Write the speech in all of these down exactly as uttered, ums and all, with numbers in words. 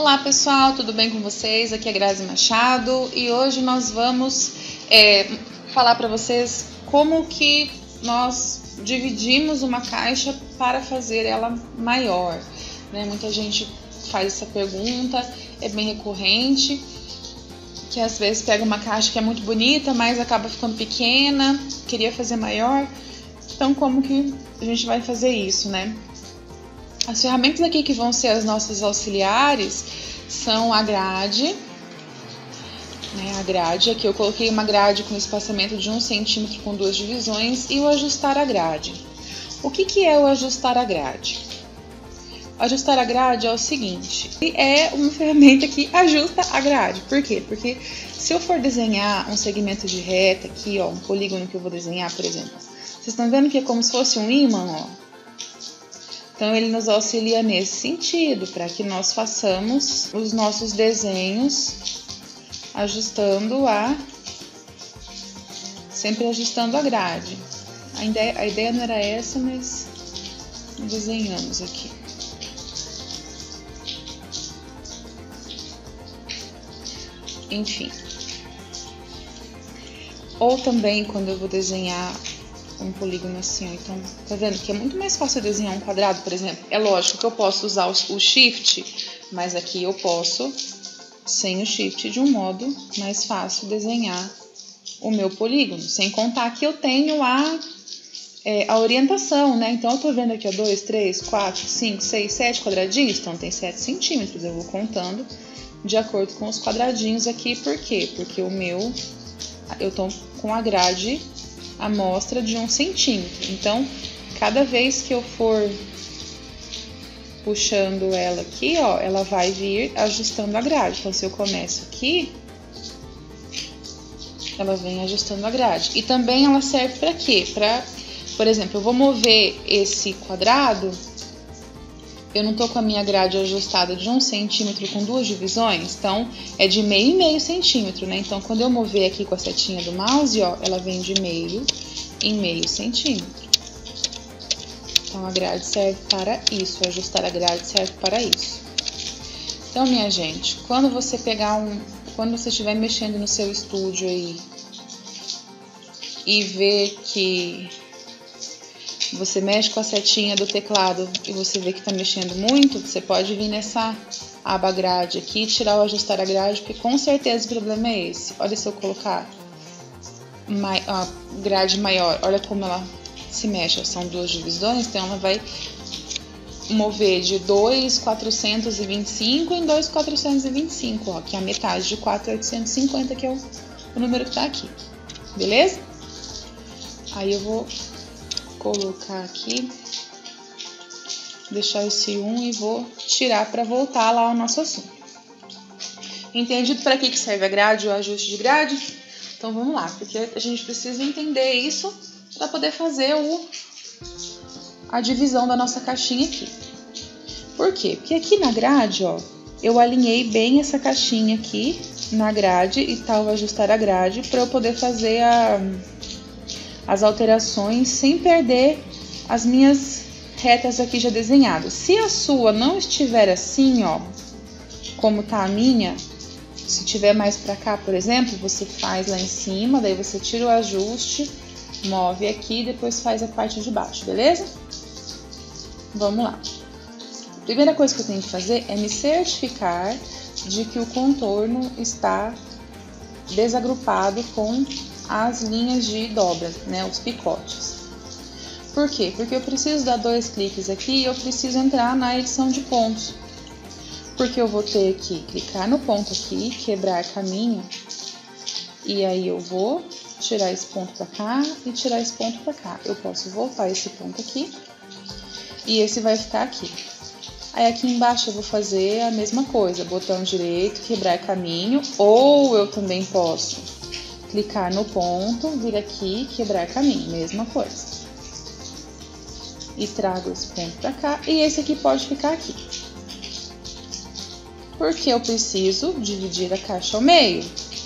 Olá pessoal, tudo bem com vocês? Aqui é Grazi Machado e hoje nós vamos é, falar para vocês como que nós dividimos uma caixa para fazer ela maior, né? Muita gente faz essa pergunta, é bem recorrente, que às vezes pega uma caixa que é muito bonita, mas acaba ficando pequena, queria fazer maior. Então como que a gente vai fazer isso, né? As ferramentas aqui que vão ser as nossas auxiliares são a grade, né, a grade, aqui eu coloquei uma grade com espaçamento de um centímetro com duas divisões e o ajustar a grade. O que que é o ajustar a grade? O ajustar a grade é o seguinte, é uma ferramenta que ajusta a grade. Por quê? Porque se eu for desenhar um segmento de reta aqui, ó, um polígono que eu vou desenhar, por exemplo, vocês estão vendo que é como se fosse um ímã, ó. Então, ele nos auxilia nesse sentido, para que nós façamos os nossos desenhos ajustando a... sempre ajustando a grade. A ideia, a ideia não era essa, mas desenhamos aqui. Enfim. Ou também, quando eu vou desenhar um polígono assim, ó. Então, tá vendo que é muito mais fácil desenhar um quadrado, por exemplo. É lógico que eu posso usar o shift, mas aqui eu posso, sem o shift, de um modo mais fácil, desenhar o meu polígono. Sem contar que eu tenho a, é, a orientação, né? Então, eu tô vendo aqui, ó, dois, três, quatro, cinco, seis, sete quadradinhos, então tem sete centímetros. Eu vou contando de acordo com os quadradinhos aqui. Por quê? Porque o meu, eu tô com a grade amostra de um centímetro. Então, cada vez que eu for puxando ela aqui, ó, ela vai vir ajustando a grade. Então, se eu começo aqui, ela vem ajustando a grade. E também ela serve para quê? Para, por exemplo, eu vou mover esse quadrado, eu não tô com a minha grade ajustada de um centímetro com duas divisões, então é de meio e meio centímetro, né? Então, quando eu mover aqui com a setinha do mouse, ó, ela vem de meio em meio centímetro. Então, a grade serve para isso, ajustar a grade serve para isso. Então, minha gente, quando você pegar um, quando você estiver mexendo no seu estúdio aí e ver que você mexe com a setinha do teclado e você vê que está mexendo muito, você pode vir nessa aba grade aqui e tirar o ajustar a grade, porque com certeza o problema é esse. Olha, se eu colocar a grade maior, olha como ela se mexe, são duas divisões, então ela vai mover de dois mil quatrocentos e vinte e cinco em dois mil quatrocentos e vinte e cinco, ó, que é a metade de quatro mil oitocentos e cinquenta, que é o, o número que está aqui, beleza? Aí eu vou colocar aqui, deixar esse um e vou tirar para voltar lá ao nosso assunto. Entendido para que que serve a grade, o ajuste de grade? Então vamos lá, porque a gente precisa entender isso para poder fazer o, a divisão da nossa caixinha aqui. Por quê? Porque aqui na grade, ó, eu alinhei bem essa caixinha aqui na grade e tal, ajustar a grade para eu poder fazer a as alterações sem perder as minhas retas aqui já desenhadas. Se a sua não estiver assim, ó, como tá a minha, se tiver mais pra cá, por exemplo, você faz lá em cima, daí você tira o ajuste, move aqui e depois faz a parte de baixo, beleza? Vamos lá. A primeira coisa que eu tenho que fazer é me certificar de que o contorno está desagrupado com as linhas de dobra, né, os picotes. Por quê? Porque eu preciso dar dois cliques aqui e eu preciso entrar na edição de pontos. Porque eu vou ter que clicar no ponto aqui, quebrar caminho, e aí eu vou tirar esse ponto para cá e tirar esse ponto para cá. Eu posso voltar esse ponto aqui e esse vai ficar aqui. Aí aqui embaixo eu vou fazer a mesma coisa, botão direito, quebrar caminho, ou eu também posso clicar no ponto, vir aqui, quebrar caminho, mesma coisa. E trago esse ponto pra cá, e esse aqui pode ficar aqui. Porque eu preciso dividir a caixa ao meio.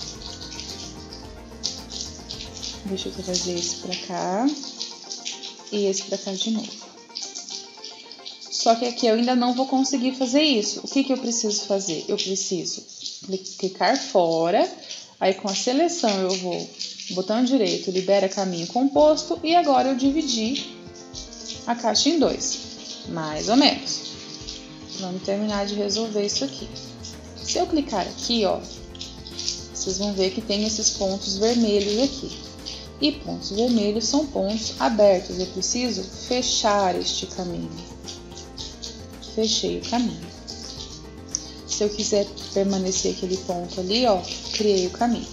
Deixa eu trazer esse pra cá, e esse pra cá de novo. Só que aqui eu ainda não vou conseguir fazer isso. O que que eu preciso fazer? Eu preciso clicar fora, aí com a seleção eu vou, botão direito, libera caminho composto, e agora eu dividi a caixa em dois, mais ou menos. Vamos terminar de resolver isso aqui. Se eu clicar aqui, ó, vocês vão ver que tem esses pontos vermelhos aqui. E pontos vermelhos são pontos abertos. Eu preciso fechar este caminho. Fechei o caminho. Se eu quiser permanecer aquele ponto ali, ó, criei o caminho.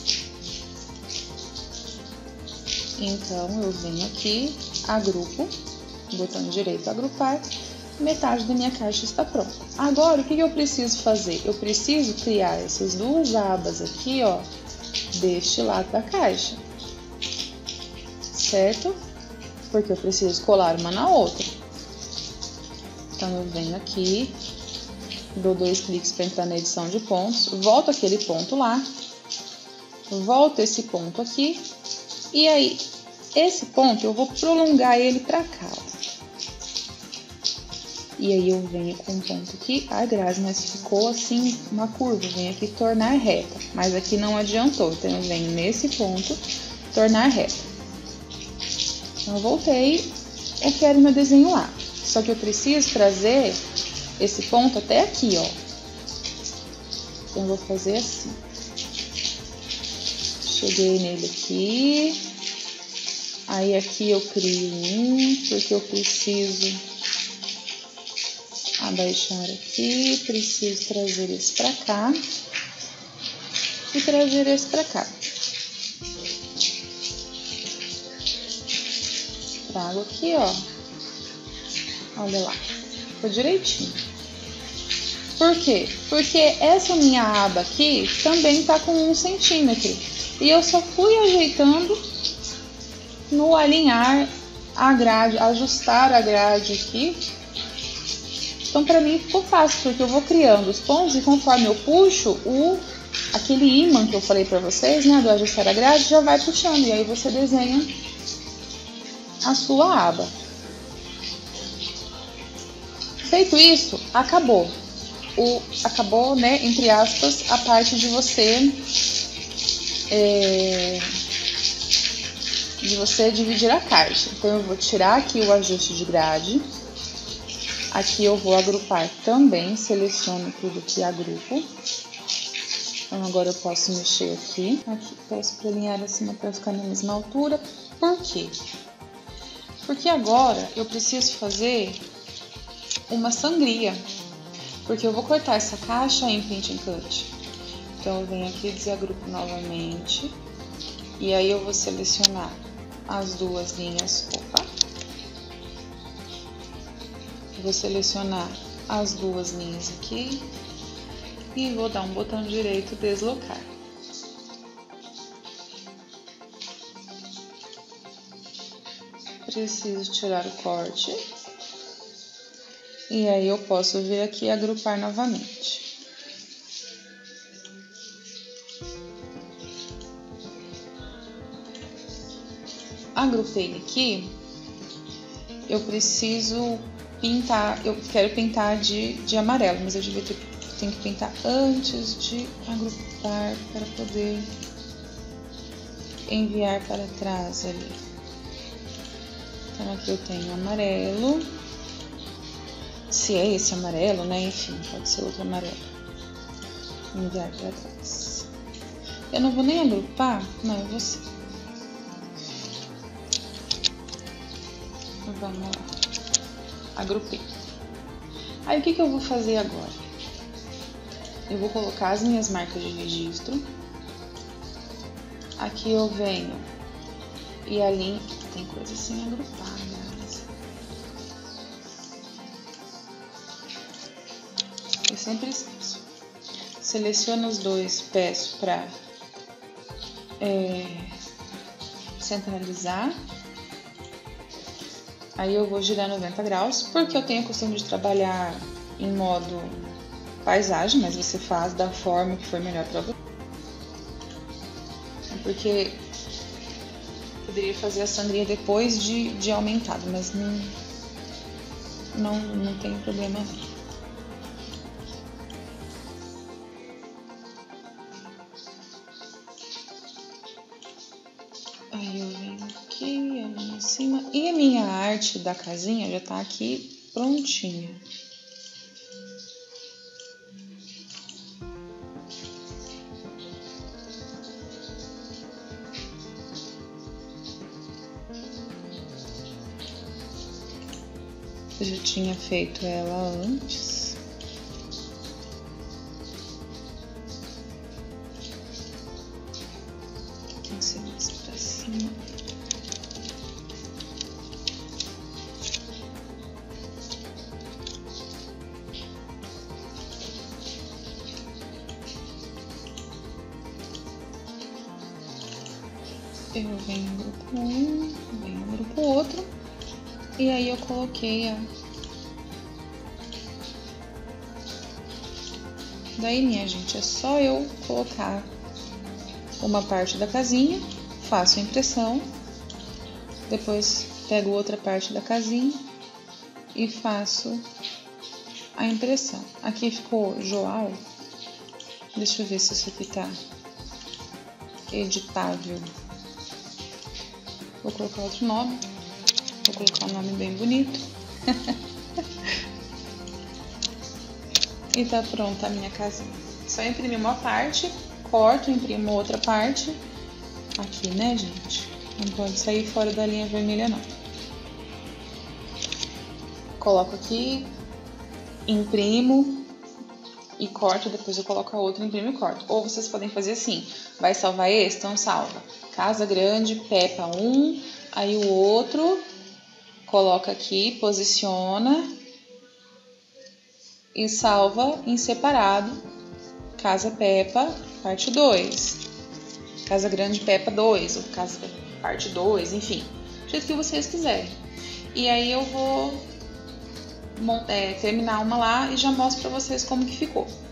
Então, eu venho aqui, agrupo, botão direito, agrupar. Metade da minha caixa está pronta. Agora, o que eu preciso fazer? Eu preciso criar essas duas abas aqui, ó, deste lado da caixa. Certo? Porque eu preciso colar uma na outra. Então, eu venho aqui, dou dois cliques para entrar na edição de pontos, volto aquele ponto lá, volto esse ponto aqui, e aí, esse ponto eu vou prolongar ele para cá. E aí eu venho com um ponto aqui, ai Grazi, mas ficou assim uma curva, eu venho aqui tornar reta, mas aqui não adiantou, então eu venho nesse ponto, tornar reta. Então eu voltei, eu quero meu desenho lá, só que eu preciso trazer esse ponto até aqui, ó. Então eu vou fazer assim. Cheguei nele aqui, aí aqui eu crio um, porque eu preciso abaixar aqui, preciso trazer esse pra cá e trazer esse pra cá. Trago aqui, ó. Olha lá, ficou direitinho. Por quê? Porque essa minha aba aqui também tá com um centímetro. E eu só fui ajeitando no alinhar a grade, ajustar a grade aqui. Então, para mim ficou fácil, porque eu vou criando os pontos e conforme eu puxo, o, aquele ímã que eu falei para vocês, né, do ajustar a grade, já vai puxando. E aí você desenha a sua aba. Feito isso, acabou. O, acabou, né, entre aspas, a parte de você, é, de você dividir a caixa. Então, eu vou tirar aqui o ajuste de grade. Aqui eu vou agrupar também, seleciono tudo que agrupo. Então agora eu posso mexer aqui. Aqui peço para alinhar acima para ficar na mesma altura. Por quê? Porque agora eu preciso fazer uma sangria. Porque eu vou cortar essa caixa em Paint and Cut. Então eu venho aqui e desagrupo novamente. E aí eu vou selecionar as duas linhas. Opa! Vou selecionar as duas linhas aqui e vou dar um botão direito deslocar. Preciso tirar o corte e aí eu posso vir aqui e agrupar novamente. Agrupei aqui, eu preciso pintar, eu quero pintar de, de amarelo, mas eu devia ter, tenho que pintar antes de agrupar para poder enviar para trás ali. Então aqui eu tenho amarelo, se é esse amarelo, né, enfim, pode ser outro amarelo. Enviar para trás. Eu não vou nem agrupar, não, eu vou sim. Vamos lá. Agrupei. Aí o que que eu vou fazer agora? Eu vou colocar as minhas marcas de registro. Aqui eu venho e alinho. Tem coisa assim agrupada. Eu sempre esqueço. Seleciono os dois, peço para é, centralizar. Aí eu vou girar noventa graus, porque eu tenho o costume de trabalhar em modo paisagem, mas você faz da forma que for melhor para você. Porque poderia fazer a sangria depois de, de aumentado, mas não, não, não tem problema. Aí eu venho aqui, a minha em cima. E a minha arte da casinha já tá aqui prontinha. Eu já tinha feito ela antes. Aqui em cima, mais pra cima. Eu venho no grupo um, venho no grupo outro. E aí eu coloquei a... Daí, minha gente, é só eu colocar uma parte da casinha, faço a impressão, depois pego outra parte da casinha e faço a impressão. Aqui ficou João. Deixa eu ver se isso aqui tá editável. Vou colocar outro nome. Vou colocar um nome bem bonito. E tá pronta a minha casinha. Só imprimir uma parte, corto, imprimo outra parte. Aqui, né, gente? Não pode sair fora da linha vermelha, não. Coloco aqui, imprimo e corto. Depois eu coloco a outra, imprimo e corto. Ou vocês podem fazer assim. Vai salvar esse? Então salva. Casa Grande, Peppa um. Aí o outro... Coloca aqui, posiciona e salva em separado. Casa Peppa, parte dois. Casa Grande Peppa dois, ou Casa parte dois, enfim. Do jeito que vocês quiserem. E aí eu vou é, terminar uma lá e já mostro pra vocês como que ficou.